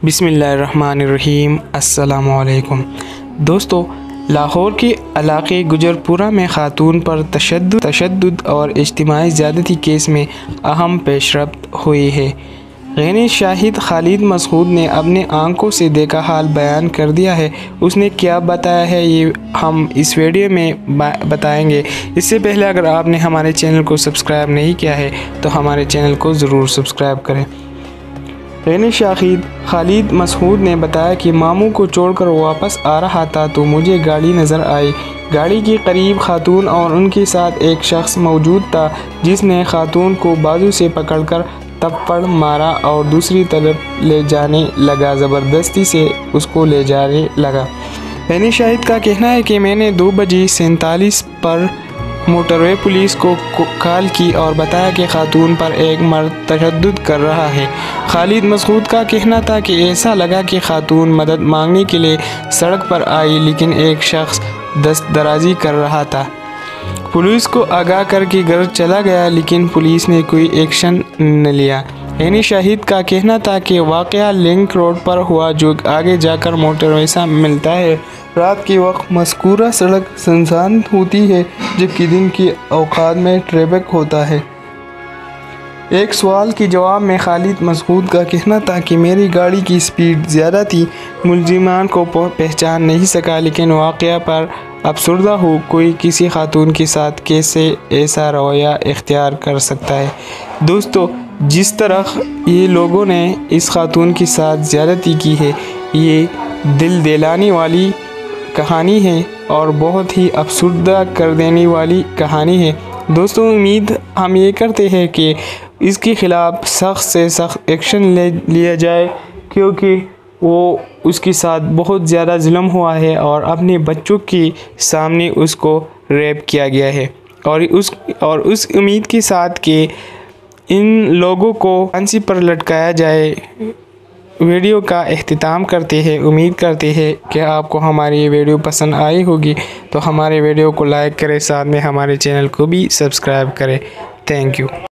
बिस्मिल्लाहिर्रहमानिर्रहीम। अस्सलामुअलैकुम दोस्तों, लाहौर के इलाके गुजरपुरा में खातून पर तशद्दुद और इज्तिमाई ज़्यादती केस में अहम पेशरफ्त हुई है। गैनी शाहिद खालिद मसऊद ने अपने आंखों से देखा हाल बयान कर दिया है। उसने क्या बताया है ये हम इस वीडियो में बताएंगे। इससे पहले अगर आपने हमारे चैनल को सब्सक्राइब नहीं किया है तो हमारे चैनल को ज़रूर सब्सक्राइब करें। गैनी शाहिद खालिद मसऊद ने बताया कि मामू को छोड़कर वापस आ रहा था तो मुझे गाड़ी नज़र आई। गाड़ी के करीब खातून और उनके साथ एक शख्स मौजूद था जिसने खातून को बाजू से पकड़कर थप्पड़ मारा और दूसरी तरफ ले जाने लगा, ज़बरदस्ती से उसको ले जाने लगा। गैनी शाहिद का कहना है कि मैंने 2:47 पर मोटरवे पुलिस को कॉल की और बताया कि खातून पर एक मर्द तशद्दुद कर रहा है। खालिद मसऊद का कहना था कि ऐसा लगा कि खातून मदद मांगने के लिए सड़क पर आई, लेकिन एक शख्स दस्तदराजी कर रहा था। पुलिस को आगाह करके घर चला गया, लेकिन पुलिस ने कोई एक्शन न लिया। गैनी शाहिद का कहना था कि वाक़या लिंक रोड पर हुआ, जो आगे जाकर मोटरवे से मिलता है। रात के वक्त मज़कूरा सड़क सुनसान होती है, जबकि दिन के औकात में ट्रैफिक होता है। एक सवाल के जवाब में खालिद मसऊद का कहना था कि मेरी गाड़ी की स्पीड ज़्यादा थी। मुलजिमान को पहचान नहीं सका, लेकिन वाक़या पर अफसरदा हो कोई किसी खातून के साथ कैसे ऐसा रवैया इख्तियार कर सकता है। दोस्तों, जिस तरह ये लोगों ने इस खातून के साथ ज़्यादती की है, ये दिल दहलाने वाली कहानी है और बहुत ही अफसरदा कर देने वाली कहानी है। दोस्तों, उम्मीद हम ये करते हैं कि इसके ख़िलाफ़ सख्त से सख्त एक्शन लिया जाए, क्योंकि वो उसके साथ बहुत ज़्यादा जुल्म हुआ है और अपने बच्चों के सामने उसको रेप किया गया है। और उस उम्मीद के साथ कि इन लोगों को फांसी पर लटकाया जाए, वीडियो का इख्तिताम करते हैं। उम्मीद करते हैं कि आपको हमारी ये वीडियो पसंद आई होगी, तो हमारे वीडियो को लाइक करें, साथ में हमारे चैनल को भी सब्सक्राइब करें। Thank you.